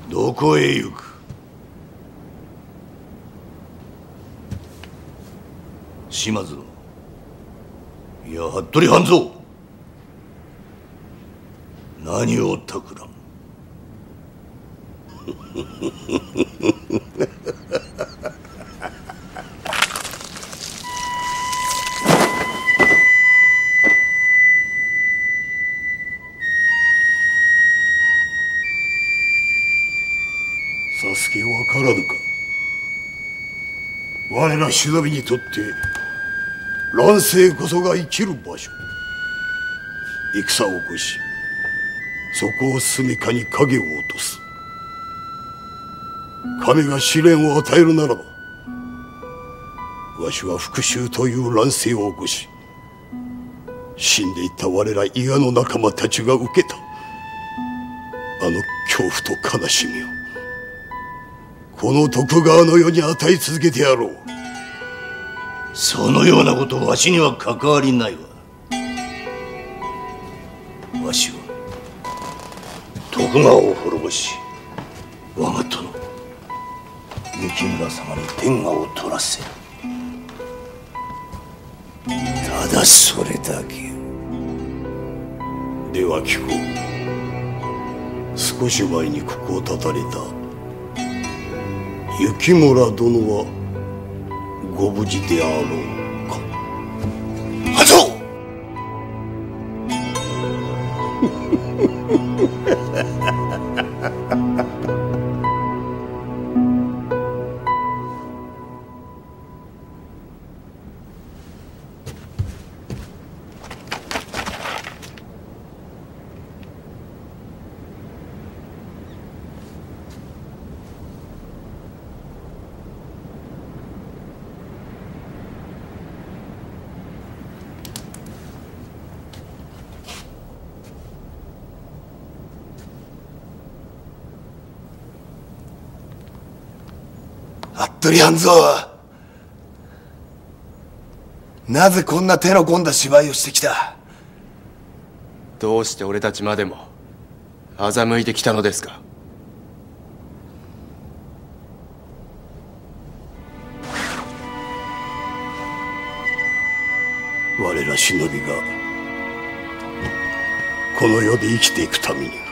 どこへ行く？島津殿、いや服部半蔵、何を企む？佐助わからぬか。我ら忍びにとって乱世こそが生きる場所。戦を起こし、そこを住みかに影を落とす。神が試練を与えるならば、わしは復讐という乱世を起こし、死んでいった我ら伊賀の仲間たちが受けたあの恐怖と悲しみをこの徳川の世に与え続けてやろう。そのようなことわしには関わりないわ。わしは徳川を滅ぼし、我が殿三木村様に天下を取らせる。ただそれだけよ。では聞こう。少し前にここを断たれた雪村殿はご無事であろうか。半蔵服部半蔵、なぜこんな手の込んだ芝居をしてきた？ どうして俺たちまでも欺いてきたのですか？ 我ら忍びがこの世で生きていくために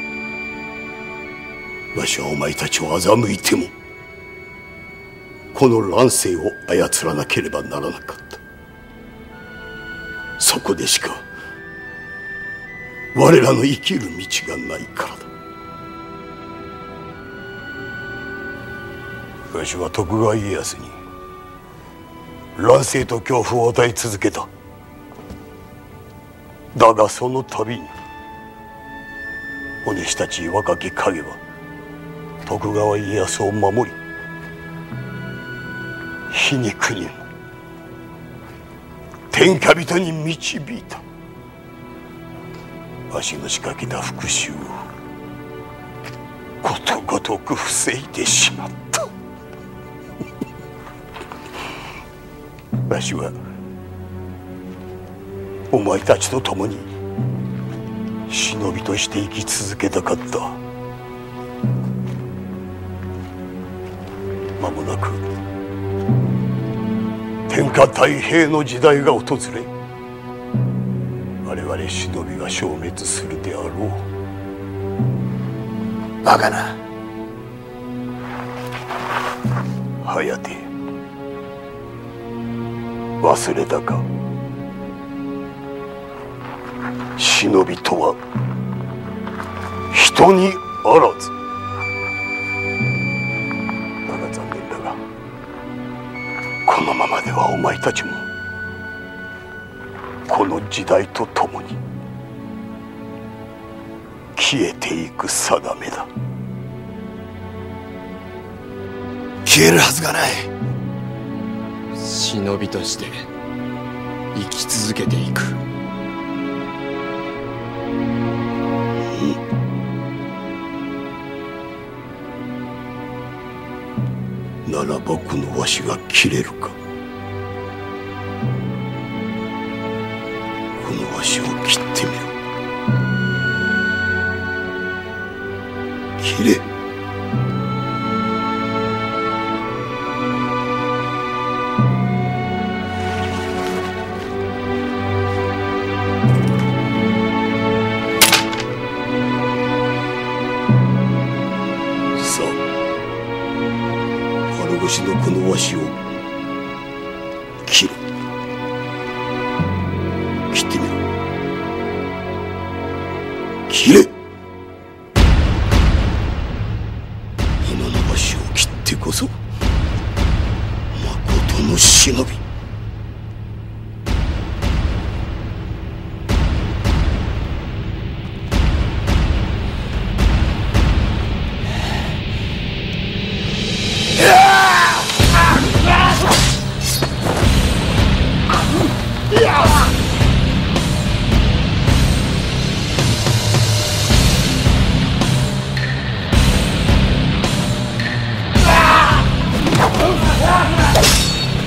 わしはお前たちを欺いてもこの乱世を操らなければならなかった。そこでしか我らの生きる道がないからだ。わしは徳川家康に乱世と恐怖を与え続けた。だがその度にお主たち若き影は徳川家康を守り、皮肉にも天下人に導いた。わしの仕掛けた復讐をことごとく防いでしまった。わしはお前たちと共に忍びとして生き続けたかった。間もなく天下太平の時代が訪れ、我々忍びが消滅するであろう。 バカな。 颯、忘れたか。忍びとは人にあらず。だが残念だが、このままではお前たちもこの時代とともに消えていく定めだ。 消えるはずがない。 忍びとして生き続けていく。 ならばこのわしが切れるか。このわしを切ってみろ。切れ。 年のこのわしを切れ。切ってみろ。切れ。